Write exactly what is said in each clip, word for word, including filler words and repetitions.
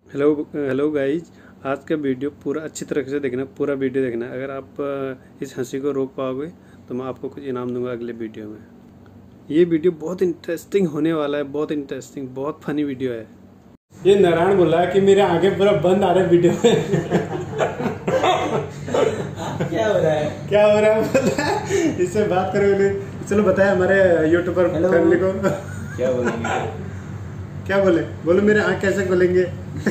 Hello hello guys, आज का video पूरा अच्छी तरह से देखना, पूरा वीडियो देखना। अगर आप इस हंसी को रोक पाओगे तो मैं आपको कुछ इनाम दूंगा अगले वीडियो में। ये वीडियो बहुत इंटरेस्टिंग होने वाला है, बहुत इंटरेस्टिंग, बहुत फनी वीडियो है। ये नारायण बोल रहा है कि मेरे आगे पूरा बंद आ रहा है वीडियो में। क्या हो रहा है क्या हो रहा है पता है? इससे बात करोगे। चलो बताए हमारे यूट्यूबर फैमिली को। क्या बोलेंगे? क्या बोले बोलो मेरे आँख कैसे खोलेंगे।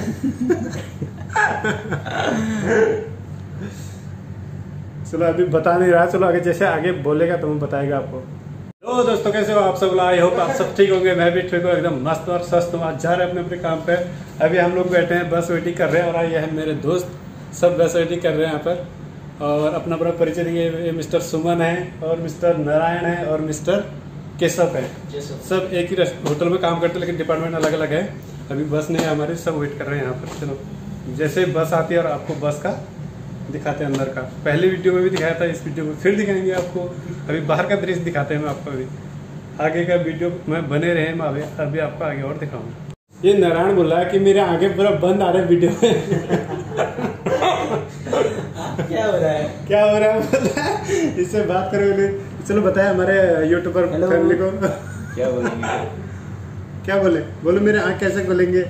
चलो अभी बता नहीं रहा, चलो आगे जैसे आगे बोलेगा तो मैं बताएगा आपको। तो दोस्तों कैसे हो आप सब? आई होप आप सब ठीक होंगे। मैं भी ठीक हूँ, एकदम मस्त और स्वस्थ हूँ। आज जा रहे हैं अपने अपने काम पे। अभी हम लोग बैठे हैं, बस वेटिंग कर रहे हैं। और ये है मेरे दोस्त, सब बस वेटिंग कर रहे हैं यहाँ पर। और अपना अपना परिचय देंगे। मिस्टर सुमन है और मिस्टर नारायण है और मिस्टर केशव है। सब एक ही होटल में काम करते हैं लेकिन डिपार्टमेंट अलग अलग है। अभी बस नहीं है हमारी, सब वेट कर रहे हैं यहाँ पर। चलो जैसे बस आती है और आपको बस का दिखाते हैं अंदर का। पहले वीडियो में भी दिखाया था, इस वीडियो में फिर दिखाएंगे आपको। अभी बाहर का दृश्य दिखाते हैं मैं आपको। अभी आगे का वीडियो में बने रहे, मैं अभी अभी आपको आगे और दिखाऊंगा। ये नारायण बोल रहा है कि मेरे आगे पूरा बंद आ रहा है वीडियो में। क्या हो रहा है क्या हो रहा है पता है? इससे बात करोगे। चलो बताए हमारे यूट्यूबर फैमिली को। क्या बोलेंगे? क्या बोले बोलो मेरे आँख कैसे खोलेंगे।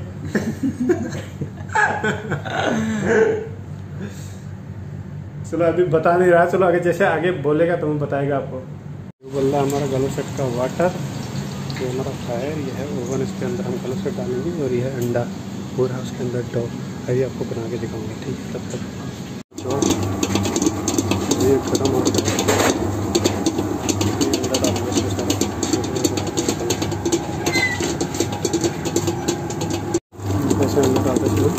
चलो अभी बता नहीं रहा, चलो आगे जैसे आगे बोलेगा तो मैं बताएगा आपको। बोल रहा हमारा गलो सेट का वाटर, ये हमारा फायर, ये है ओवन, इसके अंदर हम गलो सेट डालेंगे। और ये है अंडा पूरा उसके अंदर डो। अभी आपको बना के दिखाऊंगा, ठीक है? तब तक ये खत्म हो गया। ऐसे अंदर डालते चलो।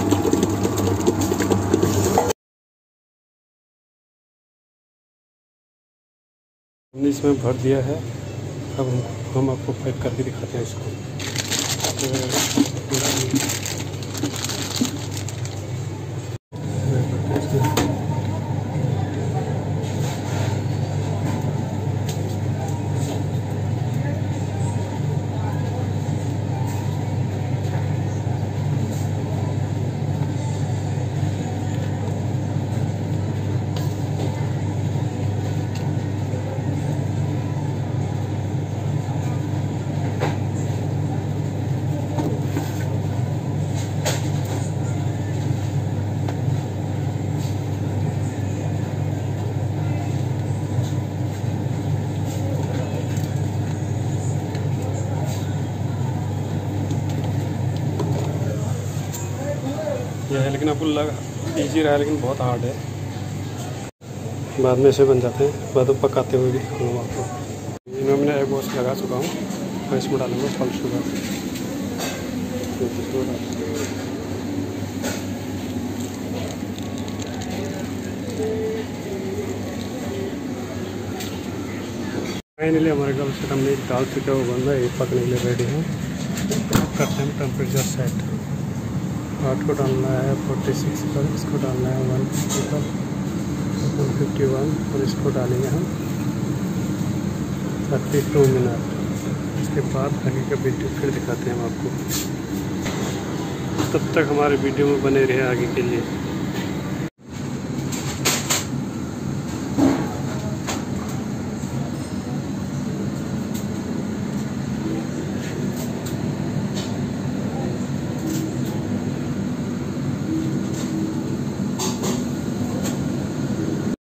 हमने इसमें भर दिया है। अब हम हम आपको पैक करके दिखाते हैं इसको। यह है लेकिन आपको लगा इजी रहा है, लेकिन बहुत हार्ड है। बाद में ऐसे बन जाते हैं, बाद में पकाते हुए भी दिखाऊंगा आपको। इनमें मैंने एग वॉश लगा चुका हूँ। मैं इसमें डालूंगा फल शुगर। फाइनली हमारे गल से हमने डाल चुका है, वो बन रहा है, पकने के लिए रेडी है। करते हैं टेम्परेचर सेट। आठ को डालना है फोर्टी सिक्स पर, इसको डालना है वन फिफ्टी पर, वन फिफ्टी वन, और इसको डालेंगे हम थर्टी टू मिनट। इसके बाद आगे का वीडियो फिर दिखाते हैं हम आपको। तब तक हमारे वीडियो में बने रहे आगे के लिए।